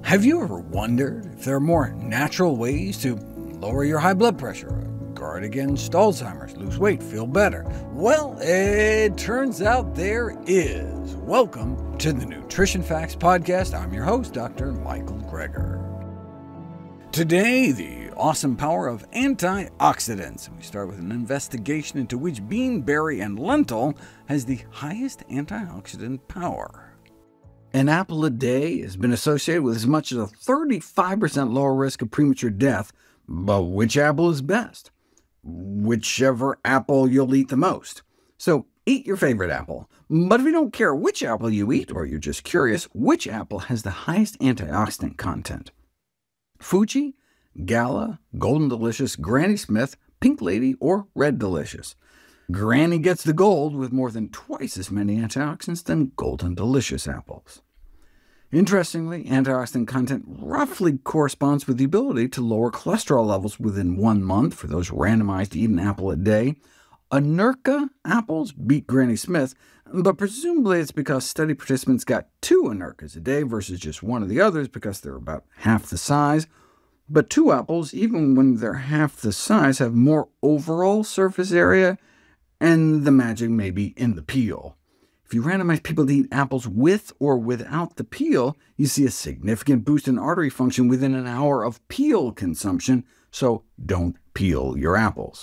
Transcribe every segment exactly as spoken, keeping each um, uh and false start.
Have you ever wondered if there are more natural ways to lower your high blood pressure, guard against Alzheimer's, lose weight, feel better? Well, it turns out there is. Welcome to the Nutrition Facts Podcast. I'm your host, Doctor Michael Greger. Today, the awesome power of antioxidants. We start with an investigation into which bean, berry, and lentil has the highest antioxidant power. An apple a day has been associated with as much as a thirty-five percent lower risk of premature death, but which apple is best? Whichever apple you'll eat the most. So eat your favorite apple, but if you don't care which apple you eat, or you're just curious, which apple has the highest antioxidant content? Fuji, Gala, Golden Delicious, Granny Smith, Pink Lady, or Red Delicious? Granny gets the gold with more than twice as many antioxidants than Golden Delicious apples. Interestingly, antioxidant content roughly corresponds with the ability to lower cholesterol levels within one month for those randomized to eat an apple a day. Anurka apples beat Granny Smith, but presumably it's because study participants got two Anurkas a day versus just one of the others because they're about half the size. But two apples, even when they're half the size, have more overall surface area, and the magic may be in the peel. If you randomize people to eat apples with or without the peel, you see a significant boost in artery function within an hour of peel consumption, so don't peel your apples.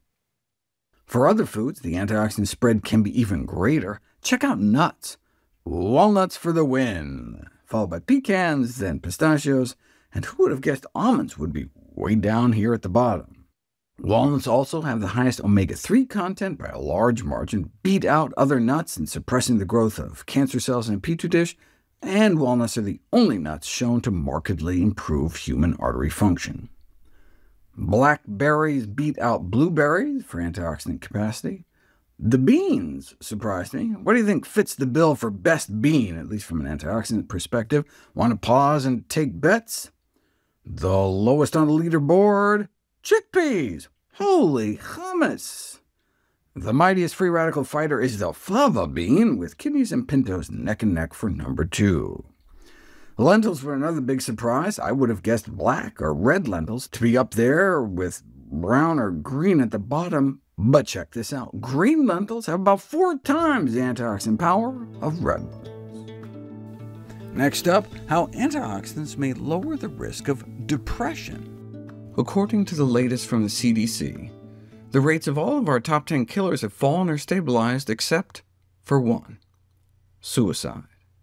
For other foods, the antioxidant spread can be even greater. Check out nuts. Walnuts for the win, followed by pecans, then pistachios, and who would have guessed almonds would be way down here at the bottom? Walnuts also have the highest omega three content by a large margin, beat out other nuts in suppressing the growth of cancer cells in a petri dish, and walnuts are the only nuts shown to markedly improve human artery function. Blackberries beat out blueberries for antioxidant capacity. The beans surprised me. What do you think fits the bill for best bean, at least from an antioxidant perspective? Want to pause and take bets? The lowest on the leaderboard? Chickpeas! Holy hummus! The mightiest free radical fighter is the fava bean, with kidneys and pintos neck and neck for number two. Lentils were another big surprise. I would have guessed black or red lentils to be up there, with brown or green at the bottom, but check this out. Green lentils have about four times the antioxidant power of red lentils. Next up, how antioxidants may lower the risk of depression. According to the latest from the C D C, the rates of all of our top ten killers have fallen or stabilized except for one: suicide.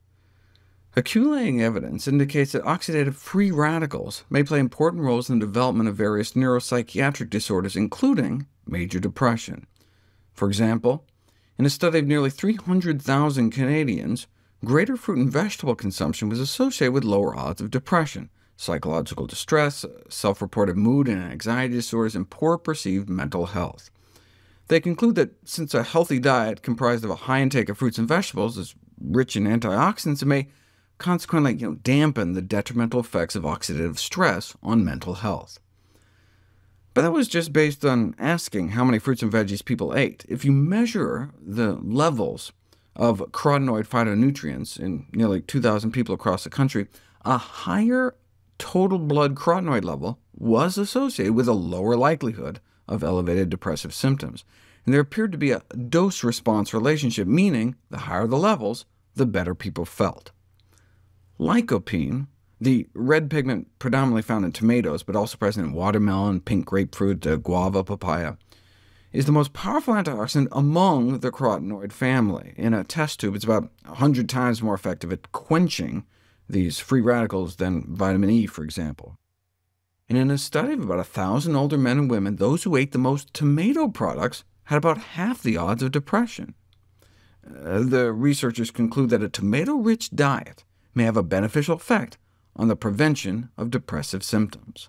Accumulating evidence indicates that oxidative free radicals may play important roles in the development of various neuropsychiatric disorders, including major depression. For example, in a study of nearly three hundred thousand Canadians, greater fruit and vegetable consumption was associated with lower odds of depression, psychological distress, self-reported mood and anxiety disorders, and poor perceived mental health. They conclude that since a healthy diet comprised of a high intake of fruits and vegetables is rich in antioxidants, it may consequently you know, dampen the detrimental effects of oxidative stress on mental health. But that was just based on asking how many fruits and veggies people ate. If you measure the levels of carotenoid phytonutrients in nearly two thousand people across the country, a higher total blood carotenoid level was associated with a lower likelihood of elevated depressive symptoms, and there appeared to be a dose-response relationship, meaning the higher the levels, the better people felt. Lycopene, the red pigment predominantly found in tomatoes, but also present in watermelon, pink grapefruit, uh, guava, papaya, is the most powerful antioxidant among the carotenoid family. In a test tube, it's about one hundred times more effective at quenching these free radicals than vitamin E, for example. And in a study of about one thousand older men and women, those who ate the most tomato products had about half the odds of depression. Uh, the researchers conclude that a tomato-rich diet may have a beneficial effect on the prevention of depressive symptoms.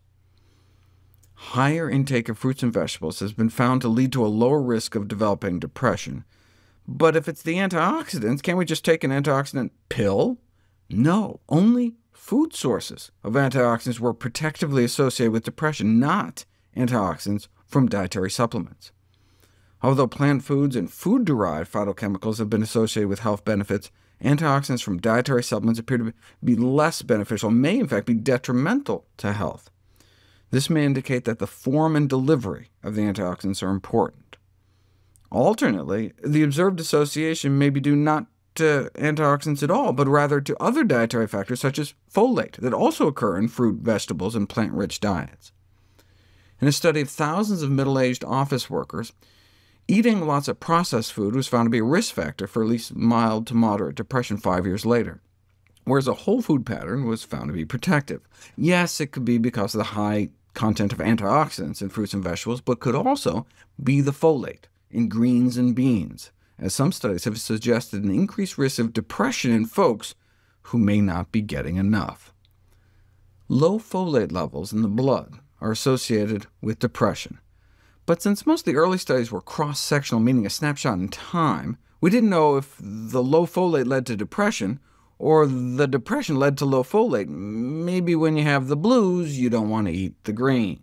Higher intake of fruits and vegetables has been found to lead to a lower risk of developing depression. But if it's the antioxidants, can't we just take an antioxidant pill? No, only food sources of antioxidants were protectively associated with depression, not antioxidants from dietary supplements. Although plant foods and food-derived phytochemicals have been associated with health benefits, antioxidants from dietary supplements appear to be less beneficial, may in fact be detrimental to health. This may indicate that the form and delivery of the antioxidants are important. Alternately, the observed association may be due not to antioxidants at all, but rather to other dietary factors such as folate that also occur in fruit, vegetables, and plant-rich diets. In a study of thousands of middle-aged office workers, eating lots of processed food was found to be a risk factor for at least mild to moderate depression five years later, whereas a whole food pattern was found to be protective. Yes, it could be because of the high content of antioxidants in fruits and vegetables, but could also be the folate in greens and beans, as some studies have suggested an increased risk of depression in folks who may not be getting enough. Low folate levels in the blood are associated with depression, but since most of the early studies were cross-sectional, meaning a snapshot in time, we didn't know if the low folate led to depression, or the depression led to low folate. Maybe when you have the blues, you don't want to eat the greens.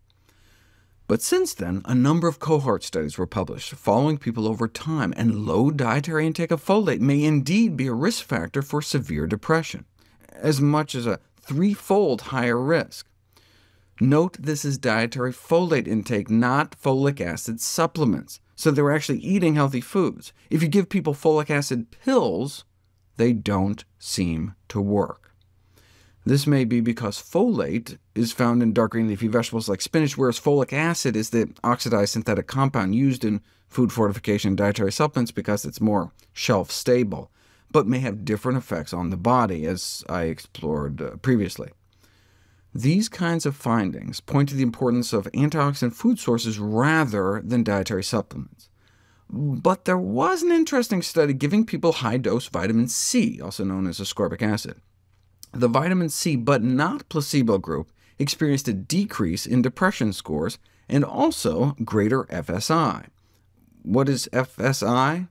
But since then, a number of cohort studies were published, following people over time, and low dietary intake of folate may indeed be a risk factor for severe depression, as much as a threefold higher risk. Note this is dietary folate intake, not folic acid supplements, so they were actually eating healthy foods. If you give people folic acid pills, they don't seem to work. This may be because folate is found in dark green leafy vegetables like spinach, whereas folic acid is the oxidized synthetic compound used in food fortification and dietary supplements because it's more shelf-stable, but may have different effects on the body, as I explored uh, previously. These kinds of findings point to the importance of antioxidant food sources rather than dietary supplements. But there was an interesting study giving people high-dose vitamin C, also known as ascorbic acid. The vitamin C, but not placebo group, experienced a decrease in depression scores and also greater F S I. What is F S I?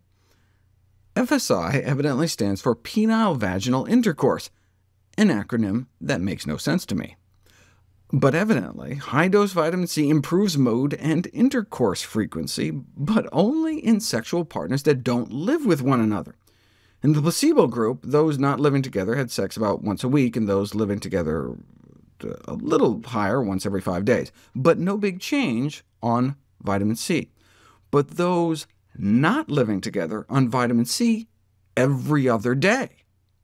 F S I evidently stands for penile vaginal intercourse, an acronym that makes no sense to me. But evidently, high-dose vitamin C improves mood and intercourse frequency, but only in sexual partners that don't live with one another. In the placebo group, those not living together had sex about once a week, and those living together a little higher, once every five days, but no big change on vitamin C. But those not living together on vitamin C every other day.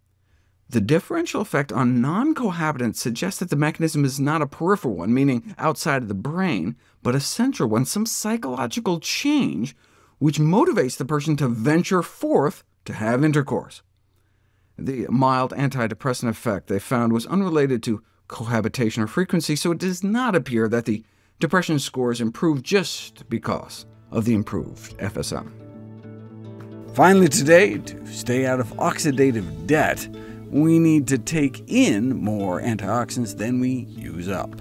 The differential effect on non-cohabitants suggests that the mechanism is not a peripheral one, meaning outside of the brain, but a central one, some psychological change which motivates the person to venture forth to have intercourse. The mild antidepressant effect they found was unrelated to cohabitation or frequency, so it does not appear that the depression scores improved just because of the improved F S I. Finally today, to stay out of oxidative debt, we need to take in more antioxidants than we use up.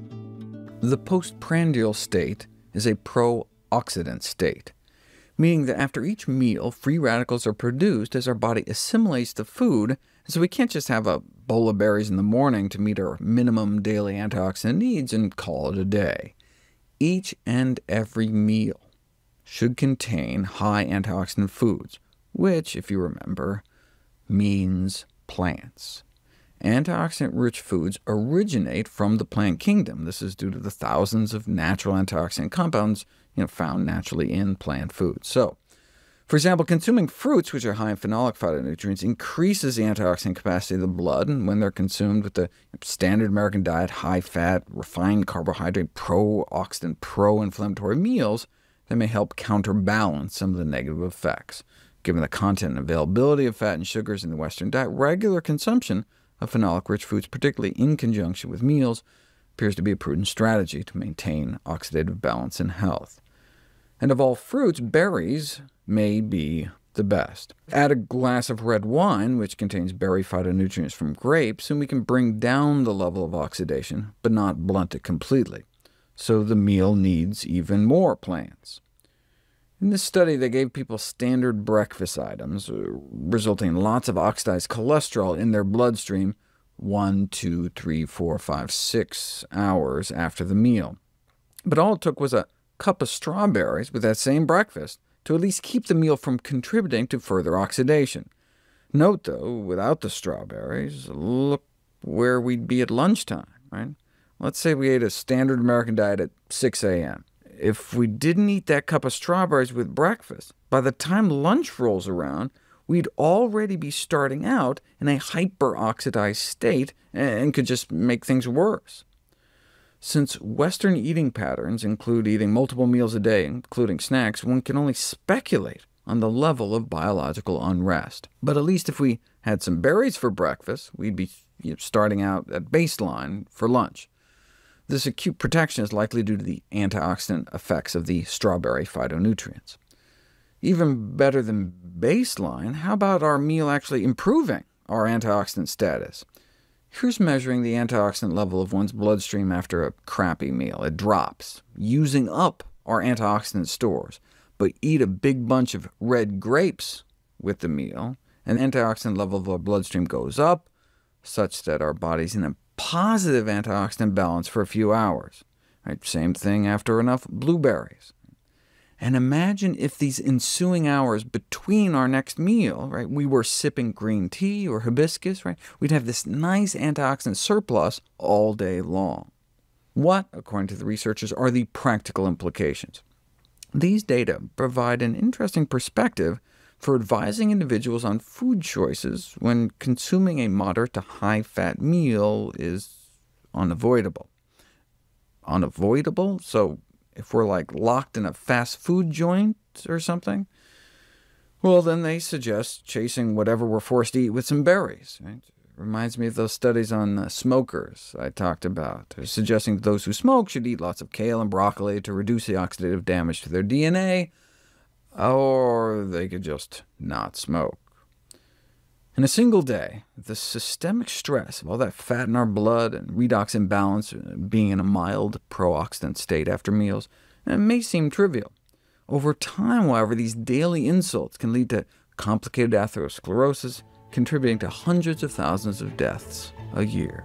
The postprandial state is a pro-oxidant state, meaning that after each meal, free radicals are produced as our body assimilates the food, so we can't just have a bowl of berries in the morning to meet our minimum daily antioxidant needs and call it a day. Each and every meal should contain high antioxidant foods, which, if you remember, means plants. Antioxidant-rich foods originate from the plant kingdom. This is due to the thousands of natural antioxidant compounds you know, found naturally in plant foods. So, for example, consuming fruits, which are high in phenolic phytonutrients, increases the antioxidant capacity of the blood, and when they're consumed with the standard American diet, high-fat, refined carbohydrate, pro-oxidant, pro-inflammatory meals, they may help counterbalance some of the negative effects. Given the content and availability of fat and sugars in the Western diet, regular consumption of phenolic-rich foods, particularly in conjunction with meals, appears to be a prudent strategy to maintain oxidative balance and health. And of all fruits, berries may be the best. Add a glass of red wine, which contains berry phytonutrients from grapes, and we can bring down the level of oxidation, but not blunt it completely. So the meal needs even more plants. In this study, they gave people standard breakfast items, resulting in lots of oxidized cholesterol in their bloodstream one, two, three, four, five, six hours after the meal. But all it took was a cup of strawberries with that same breakfast to at least keep the meal from contributing to further oxidation. Note, though, without the strawberries, look where we'd be at lunchtime, right? Let's say we ate a standard American diet at six a m If we didn't eat that cup of strawberries with breakfast, by the time lunch rolls around, we'd already be starting out in a hyperoxidized state and could just make things worse. Since Western eating patterns include eating multiple meals a day, including snacks, one can only speculate on the level of biological unrest. But at least if we had some berries for breakfast, we'd be you know, starting out at baseline for lunch. This acute protection is likely due to the antioxidant effects of the strawberry phytonutrients. Even better than baseline, how about our meal actually improving our antioxidant status? Here's measuring the antioxidant level of one's bloodstream after a crappy meal. It drops, using up our antioxidant stores. But eat a big bunch of red grapes with the meal, and the antioxidant level of our bloodstream goes up, such that our body's in a positive antioxidant balance for a few hours. Right? Same thing after enough blueberries. And imagine if these ensuing hours between our next meal, right, we were sipping green tea or hibiscus, right, we'd have this nice antioxidant surplus all day long. What, according to the researchers, are the practical implications? These data provide an interesting perspective for advising individuals on food choices when consuming a moderate to high-fat meal is unavoidable. Unavoidable? So if we're like locked in a fast food joint or something, well, then they suggest chasing whatever we're forced to eat with some berries. Right? It reminds me of those studies on uh, smokers I talked about. They're suggesting that those who smoke should eat lots of kale and broccoli to reduce the oxidative damage to their D N A, or they could just not smoke. In a single day, the systemic stress of all that fat in our blood and redox imbalance, being in a mild pro-oxidant state after meals, it may seem trivial. Over time, however, these daily insults can lead to complicated atherosclerosis, contributing to hundreds of thousands of deaths a year.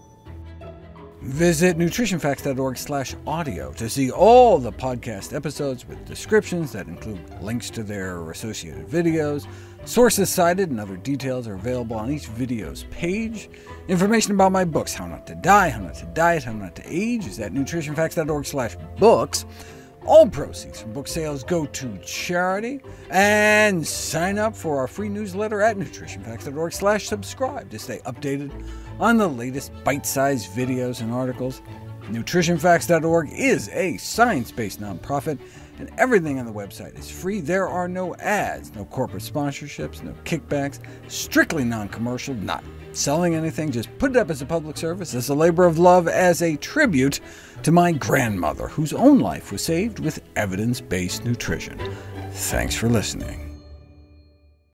Visit nutrition facts dot org slash audio to see all the podcast episodes with descriptions that include links to their associated videos. Sources cited and other details are available on each video's page. Information about my books, How Not to Die, How Not to Diet, How Not to Age, is at nutrition facts dot org slash books. All proceeds from book sales go to charity, and sign up for our free newsletter at nutrition facts dot org slash subscribe to stay updated on the latest bite-sized videos and articles. nutrition facts dot org is a science-based nonprofit, and everything on the website is free. There are no ads, no corporate sponsorships, no kickbacks, strictly non-commercial, not selling anything, just put it up as a public service, as a labor of love, as a tribute to my grandmother, whose own life was saved with evidence-based nutrition. Thanks for listening.